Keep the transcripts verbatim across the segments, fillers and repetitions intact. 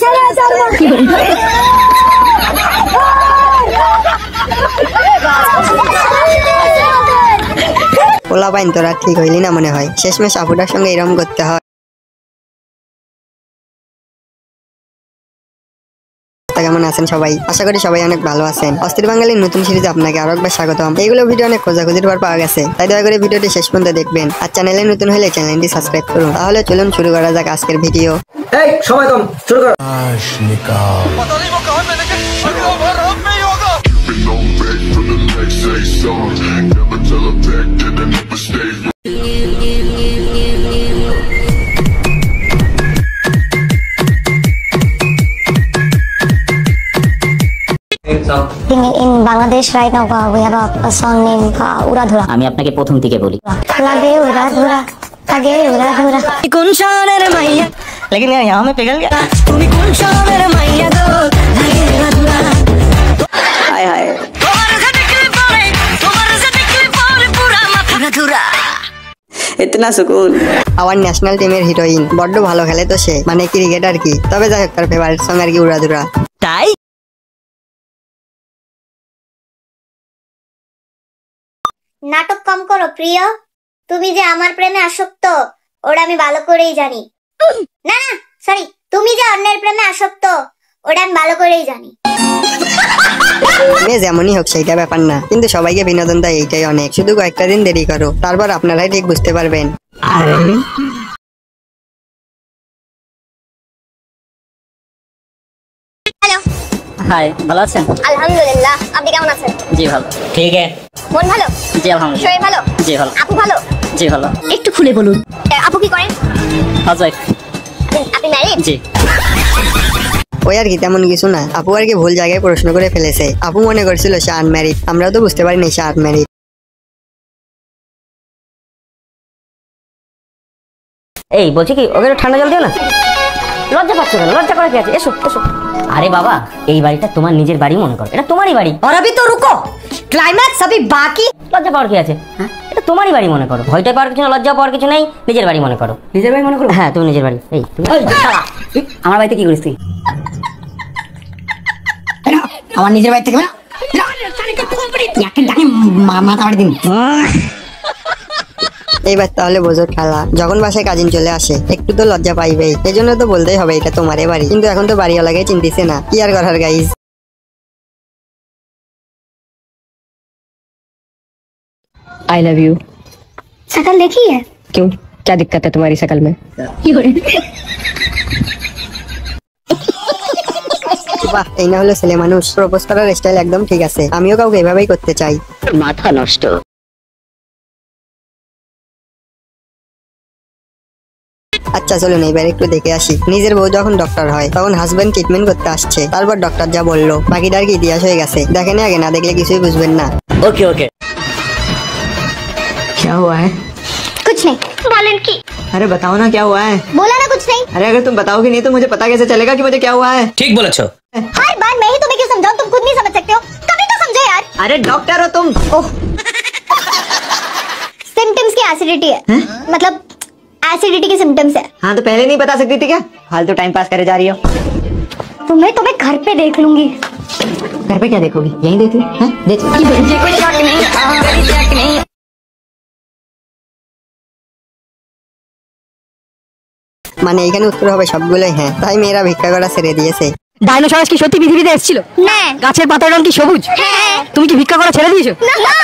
OLA বাইন তোরা ঠিক হইলি না মনে হয়, শেষমেশ আপুটার সঙ্গে এরকম করতে হয়। কেমন আছেন সবাই? আশা করি সবাই অনেক ভালো আছেন। অস্থির বাঙালির নতুন সিরিজে আপনাকে আরো একবার স্বাগতম। এইগুলো ভিডিও অনেক খোঁজাখুঁজির পর পাওয়া গেছে, তাই দয়া করে ভিডিওটি শেষ পর্যন্ত দেখবেন। আর চ্যানেলে নতুন হলে চ্যানেলটি সাবস্ক্রাইব করুন। তাহলে চলুন শুরু করা যাক আজকের ভিডিও। এই সময় কম, শুরু করো। In Bangladesh right now uh, we have a, a song named uh, Uradhura. আমি আপনাকে প্রথম থেকে বলি লাগে উড়াধুরা লাগে উড়াধুরা কোন শহরের মাইয়া लेकिन यहाँ में पिघल गया তুমি কোন শহরের মাইয়া গো লাগে উড়াধুরা হায় হায় তোমার দেখলে পরে তোমার দেখলে পরে পুরা মাথা উড়াধুরা ইতনা সুকুন। আমার ন্যাশনাল টিমের হিরোইন, বড্ড ভালো খেলে তো সে, মানে ক্রিকেটার কি। তবে যাই হোক, তার ফেভারিট সং আর কি উড়াধুরা। তাই নাটক কম করো প্রিয়, তুমি যে আমার প্রেমে আসক্ত ওটা আমি ভালো করেই জানি। না না সরি, তুমি যে অন্যের প্রেমে আসক্ত ওটা আমি ভালো করেই জানি। মেয়ে যেমনই হোক সেইটা ব্যাপার না, কিন্তু সবাইকে বিনোদন দেয় এইটাই অনেক। শুধু কয়েকটা দিন দেরি করো, তারপর আপনারাই ঠিক বুঝতে পারবেন। হ্যালো, হাই, ভালো আছেন? আলহামদুলিল্লাহ, আপনি কেমন আছেন? জি ভালো। ঠিক আছে, মন ভালো? জি আলহামদুলিল্লাহ। শরীর ভালো? জি ভালো। আপু ভালো? জি ভালো। একটু খুলে বলুন। আপু কি করেন? হাউসওয়াইফ। আপনি ম্যারিড? জি। ওই আর কি, তেমন কিছু না। আপু আর কি ভুল জায়গায় প্রশ্ন করে ফেলেছে। আপু মনে করছিল সে আনম্যারিড, আমরাও তো বুঝতে পারিনি সে আনম্যারিড। এই বলছি কি, ওকে ঠান্ডা জল দিও না। লজ্জা পাচ্ছ কেন? লজ্জা করে কি আছে? এসো এসো। আরে বাবা, এই বাড়িটা তোমার নিজের বাড়ি মনে করো, এটা তোমারই বাড়ি। और अभी तो रुको, क्लाइमैक्स अभी बाकी। লজ্জা পাওয়ার কি আছে? হ্যাঁ, এটা তোমারই বাড়ি মনে করো। ভয়টা পাওয়ার কিছু না, লজ্জা পাওয়ার কিছু নেই। নিজের বাড়ি মনে করো। নিজের বাড়ি মনে করো? হ্যাঁ, তুমি নিজের বাড়ি। এই তুমি আমার বাড়িতে কি করিস তুই? আমার নিজের বাড়ি থেকে মাথা দিন। এইবার তাহলে বোঝো খেলা। যখন বাসায় কাজিন চলে আসে একটু তো লজ্জা পাইবেই, এই জন্য তো বলতেই হবে এটা তোমারই বাড়ি। কিন্তু এখন তো বাড়িওয়ালাকে চিনতেছে না, কি আর করার গাইজ। I love you. शकल देखी है? क्यों, क्या दिक्कत है तुम्हारी शकल में? বাহ, এই না হলো ছেলে মানুষ। প্রপোজ করার স্টাইল একদম ঠিক আছে। আমিও কাউকে এভাবেই করতে চাই। মাথা নষ্ট। আচ্ছা চলুন এবার একটু দেখে আসি। নিজের বউ যখন ডক্টর হয় তখন হাজবেন্ড ট্রিটমেন্ট করতে আসছে, তারপর ডক্টর যা বললো বাকিটার কি ইতিহাস হয়ে গেছে। দেখেন আগে, না দেখলে কিছুই বুঝবেন না। Okay okay. क्या हुआ है? कुछ नहीं। बोलन की? अरे बताओ ना क्या हुआ है। बोला ना कुछ नहीं। अरे अगर तुम बताओगे नहीं तो मुझे पता कैसे चलेगा कि मुझे क्या हुआ है? ঠিক বলেছো। हर बार मैं ही तुम्हें क्यों समझाऊं, तुम खुद नहीं समझ सकते हो? कभी तो समझो यार। अरे डॉक्टर हो तुम। ओह, सिम्टम्स की एसिडिटी है, मतलब एसिडिटी के सिम्टम्स है। हाँ तो पहले नहीं बता सकती थी क्या? फालतू टाइम पास करे जा रही हो। तुम्हें तुम्हें घर पे देख लूंगी। घर पे क्या देखोगी? यहीं देख ली। हाँ देख। মানে এখানে উত্তর হবে সবগুলোই হ্যাঁ, তাই মেয়েরা ভিক্ষা করা ছেড়ে দিয়েছে। ডাইনোসরাস কি সত্যি পৃথিবীতে এসেছিল? না। গাছের পাতার রং কি সবুজ? হ্যাঁ। তুমি কি ভিক্ষা করা ছেড়ে দিয়েছো? না।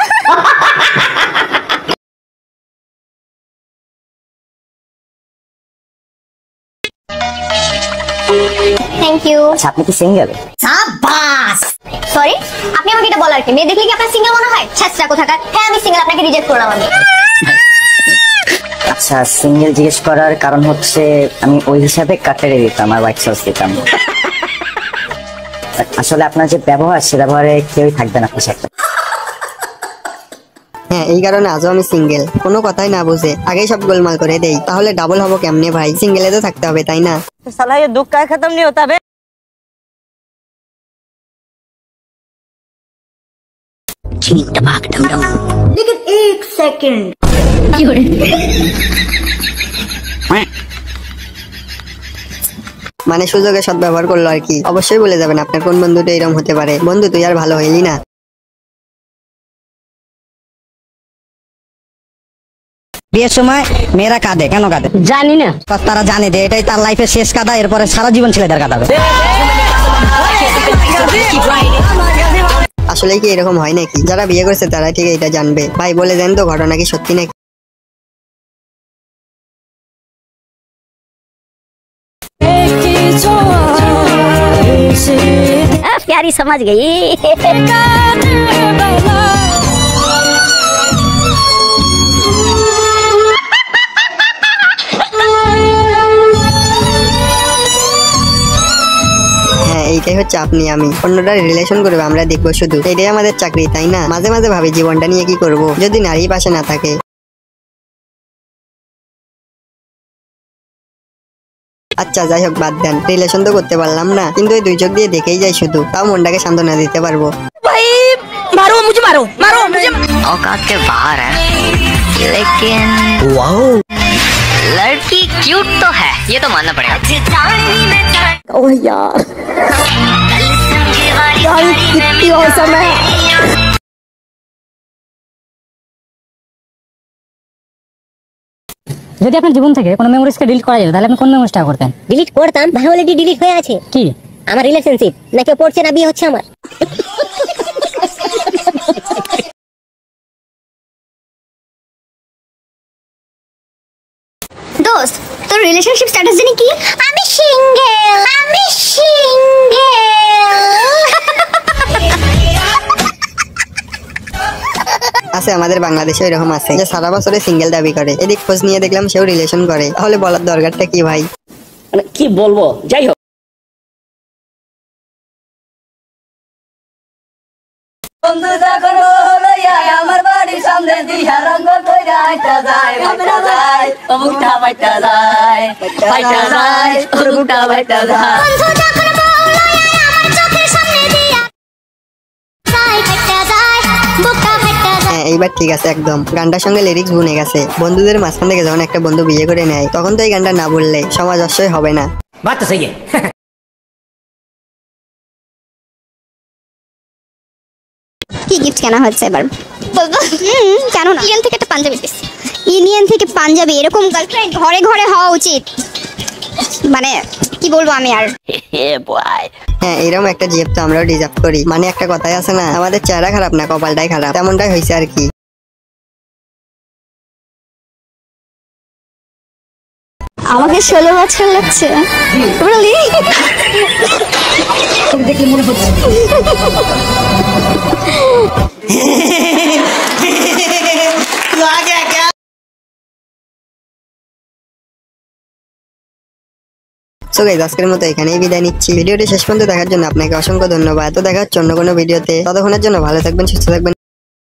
Thank you. আচ্ছা, আপনি কি সিঙ্গেল? সাবাস। সরি, আপনি আমাকে এটা বলার কি? মেয়ে দেখলে কি আপনার সিঙ্গেল মনে হয়? ছেঁচড়া কোথাকার। হ্যাঁ আমি সিঙ্গেল, আপনাকে রিজেক্ট করলাম আমি। আচ্ছা, সিঙ্গেল জিজ্ঞেস করার কারণ হচ্ছে আমি ওই হিসাবে কাটারে দিতাম আর হোয়াইট সস দিতাম। আসলে আপনার যে ব্যবহার, সে ব্যবহারে কেউই থাকবে না আপনার সাথে। হ্যাঁ, এই কারণে আজও আমি সিঙ্গেল। কোনো কথাই না বুঝে আগেই সব গোলমাল করে দেই। তাহলে ডাবল হবো কেমনে ভাই? সিঙ্গেলে তো থাকতে হবে, তাই না? साला ये दुख का खत्म नहीं होता बे। लेकिन एक सेकंड। মানে সুযোগে সদ্ব্যবহার করলো আর কি। অবশ্যই বলে যাবেন আপনার কোন বন্ধুটা এরকম হতে পারে। বন্ধু তুই আর ভালো হইলি না। বিয়ের সময় মেয়েরা কাঁদে, কেন কাঁদে? জানি না। তারা জানে যে এটাই তার লাইফের শেষ কাঁদা, এরপরে সারা জীবন ছেলেদের কাঁদাবে। আসলে কি এরকম হয় নাকি? যারা বিয়ে করেছে তারা ঠিক এটা জানবে। ভাই বলে দেন তো ঘটনা কি সত্যি নাকি? प्यारी समझ गई। হ্যাঁ এইটাই হচ্ছে আপনি আমি। অন্যরা রিলেশন করবে আমরা দেখবো শুধু, এটাই আমাদের চাকরি তাই না? মাঝে মাঝে ভাবি জীবনটা নিয়ে কি করব যদি নারী পাশে না থাকে। আচ্ছা যাই হোক বাদ দেন, রিলেশন তো করতে পারলাম না, কিন্তু এই দুই চোখ দিয়ে দেখেই যাই শুধু, তাও মনটাকে সান্ত্বনা দিতে পারবো। भाई मारो मुझे, मारो मारो मुझे। औकात के बाहर है लेकिन लड़की क्यूट तो है, ये तो मानना पड़ेगा। ओह यार यार कितनी औसम है। যদি আপনার জীবন থেকে কোনো মেমোরিজকে ডিলিট করা যেত তাহলে আপনি কোন মেমোরিজটা করতেন? ডিলিট করতাম, ভাই অলরেডি ডিলিট হয়ে আছে। কি? আমার রিলেশনশিপ, না কেউ পড়ছে না বিয়ে হচ্ছে আমার। দোস্ত তোর রিলেশনশিপ স্ট্যাটাস জানি কি? আমি সিঙ্গেল, আমি সিঙ্গেল। আছে আমাদের বাংলাদেশে এরকম আছে যে সারা বছরে সিঙ্গেল দাবি করে, এদিক খোঁজ নিয়ে দেখলাম সেও রিলেশন করে। তাহলে বলার দরকারটা কি ভাই? মানে কি বলবো, যাই হোক। বন্ধু যখন লইয়া আমার বাড়ির সামনে দিয়া রঙ কইরা আইতা যায়, বাইটা যায় ও মুখটা বাইটা যায়, বাইটা যায় ও মুখটা বাইটা যায়। বন্ধু যখন বউ লইয়া আমার চোখের সামনে দিয়া যায়, ফাইটা যায়, বুকটা ফাইটা যায়। হ্যাঁ এইবার ঠিক আছে একদম। গানটার সঙ্গে লিরিক্স বুনে গেছে। বন্ধুদের মাঝখান থেকে যখন একটা বন্ধু বিয়ে করে নেয় তখন তো এই গানটা না বললে সমাজ অবশ্যই হবে না। বাত তো সহি है। কি গিফট কেনা হচ্ছে এবার বলবো? হুম কেন না, ইন্ডিয়ান থেকে একটা পাঞ্জাবি পিস। ইন্ডিয়ান থেকে পাঞ্জাবি, এরকম গার্লফ্রেন্ড ঘরে ঘরে হওয়া উচিত। মানে কি বলবো আমি আর। হ্যাঁ এরকম একটা জিএফ তো আমরাও ডিজার্ভ করি। মানে একটা কথাই আছে না, আমাদের চেহারা খারাপ না কপালটাই খারাপ, তেমনটাই হয়েছে আর কি। আমাকে ষোলো বছর লাগছে। দেখলে মনে হচ্ছে সো গাইস আজকের মতো এখানেই বিদায় নিচ্ছি। ভিডিওটি শেষ পর্যন্ত দেখার জন্য আপনাকে অসংখ্য ধন্যবাদ। তো দেখা হচ্ছে অন্য কোনো ভিডিওতে, ততক্ষণের জন্য ভালো থাকবেন, সুস্থ থাকবেন।